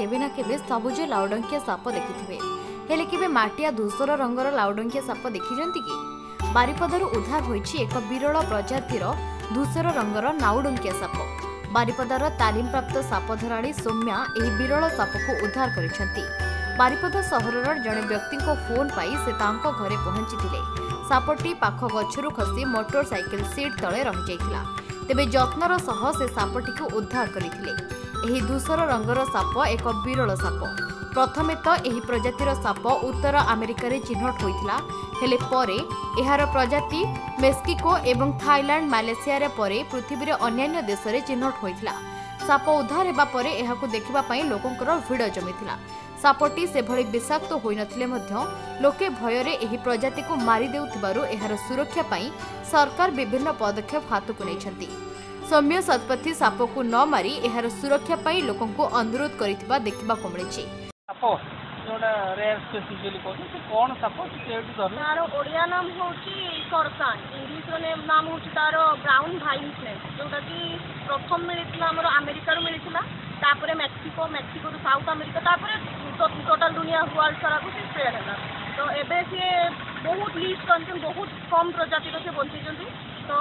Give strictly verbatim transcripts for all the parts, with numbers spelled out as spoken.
केबे ना केबे सबुज लाउडंकिया साप देखिथिबे हेले केबे माटिया धूसर रंगर लाउडंकिया साप देखिजंती कि बारिपदारू उद्धार होईछि एक विरल प्रजातिर धूसर रंगर नाउडंकिया साप। बारिपदार तालीम प्राप्त सापधराणी सौम्या एही विरल साप को उद्धार करिसेंती। बारिपदा सहरर जणे व्यक्ति को फोन पाई से तांको घरे पहुंचीथिले। सापटी पाख गछरु खसी मोटरसाइकेल सीट तळे रहि जाइथिला। तेबे जत्नर सह से सापटी को उद्धार करिथिले। एही धूसर रंगर साप एक विरल साप। प्रथमे तो एही प्रजातिर साप उत्तर अमेरिका रे चिन्हट होइथिला हेले परे एहार प्रजाति मेक्सिको एवं थाईलैंड मालेशिया रे परे पृथ्वी रे अन्य देश रे चिन्हट होइथिला। साप उद्धार हेबा परे एहाकु देखिबा पई लोकंकर भिड़ जमिथिला। सापटी से भली विषाक्त होई नथिले मध्य लोके भयरे एही प्रजाति को मारी देउथिबारु एहार सुरक्षा पई सरकार विभिन्न पदक्षेप हाथकु नेछंती। सौम्य सतपथी साप को न मारी एहार सुरक्षा पई लोकंको अनुरोध करिथिबा देखिबा को मिलिछि। साप जोडा रेयर स्पेसिफिकली कोन से कोन साप केउटी धर तार ओडिया नाम होची सरसान, इंग्लिश रे नाम होची तार ब्राउन वाइन स्नेक, जोटा कि प्रथम मिलितला हमर अमेरिका रो मिलितला, तापरे मेक्सिको, मेक्सिको रो साउथ अमेरिका, तापरे टोटल दुनिया वर्ल्ड सारा को स्प्रेड हैला। तो एबे से बहुत लीस्ट करछन, बहुत कम प्रजाति रो से बंचिजंती। तो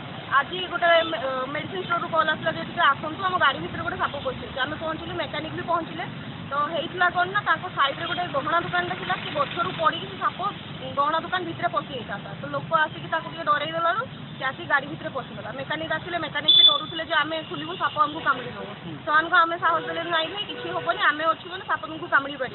आज गोटे मेडिसिन स्टोर कॉल आसला जे कि आसंतु हम गाड़ी भीतर गोटे साप पशिছে। आम पहुँचलु, मेकानिक भी पहुँचले। तो होता कौन ना साइड रे गोटे गहना दुकान देखला कि गछरू पड़ी साप गहना दुकान भितर पशि जाता। तो लोक आसिक डरई देलु से आसिक गाड़ी भितर पशिगला। मेकानिक आसिले, मेकानिक से डरुले आम खोलू साप आमको कामुड़ी दब। से आम साहस देले नाई भाई किसी हेनी आम अच्छे मैंने साप तुमको कामुड़ी पारे।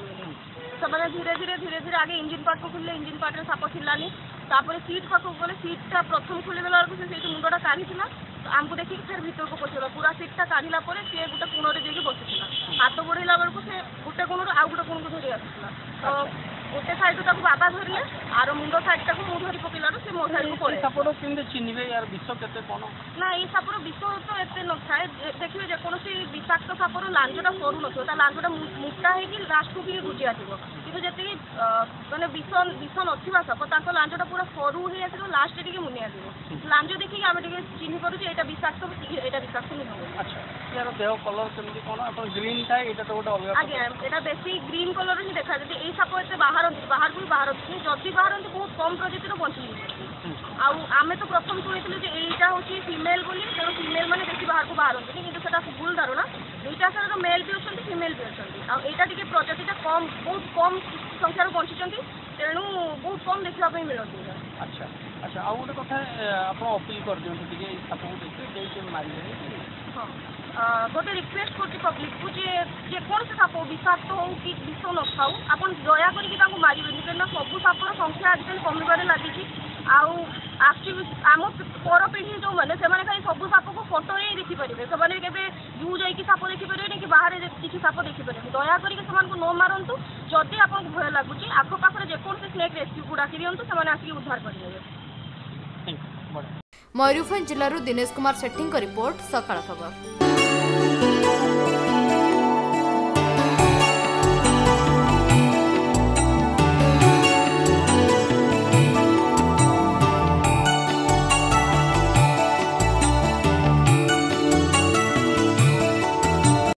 से धीरे धीरे धीरे धीरे आगे इंजिन पार्ट को खोलिले, इंजिन पार्ट में साप थिलानी। तापर सीट पाक गले, सीटा प्रथम खोलीदेला से मुंडा काढ़ी तो आमको देखिए फिर भीतर को पशिगला। पूरा सीटा काढ़ला सी गोटे कोण में बसी हाथ बढ़ेला बेलू से गोटे कोण आउ गोटे कोण को धरी आसला। तो गोटे साइड तक बाबा धरले आर मुंड साइड टाक मु धरी पकेलार से मो साइड को पड़े। सापर केमते चिन्हबे यार विष केते कोन ना ये सापर विष तो एते न थाए। देखिए जेकोसी विषाक्त सापर लांजटा सरू नथिबो, ता लांजटा मुटा हेकी लास्ट को भी गुजी आथिबो। किंतु जति माने विष विष नथिबा साप ताको लांजटा पूरा सरू हे आथिबो, लास्ट टिके मुनि आथिबो। लांज देखि आमे टिके चिन्हि करू जे एटा विषाक्त एटा विषाक्त नहीं। अच्छा यार देह कलर केमती कोन अपन ग्रीन थाए, एटा तो गोटे अलग। आज्ञा एटा बेसी ग्रीन कलर ही देखा जति ए साप एते बाहर बाहर को बाहर जदि बाहर बहुत कम प्रजातिर बंची आमे तो प्रथम शुणी जे एटा होची फीमेल बोली, तेणु फीमेल माने बेसी बाहर को बाहर किंतु सेटा भूल धारणा। दुईटा सारा मेल भी अच्छा, फीमेल भी अच्छा। आईटा टी प्रजाति कम बहुत कम संख्यार बंची, तेणु बहुत कम देखा मिलती। अच्छा अच्छा आउ गोटे कथा आप अपील कर दियंतु टिके साप को देखि जे मारि। हाँ गोटे रिक्वेस्ट करछि पब्लिक को जे जे कौन से साप विषाक्त हो कि विष न खाऊ आपन दया करिक ताको मारिबेनि, केना सब सापर संख्या आजकल कमिबारे लागिछि। आउ आम पर पीढ़ी जो मैंने से खाली सब साप को फोटो ही देखी पारे, से केबे जू जाइए साप देखिपारे कि बाहर किसी साप देखिपारे। दया करिक से न मारंतु। जदि आपको भय लगुच आखपाखे जेकोसी स्नेक रेस्क्यू को डाकी दिंतु, से आसिक उद्धार करेंगे। मयूरभंज जिलूर दिनेश कुमार सेठी रिपोर्ट, सकाळ खबर।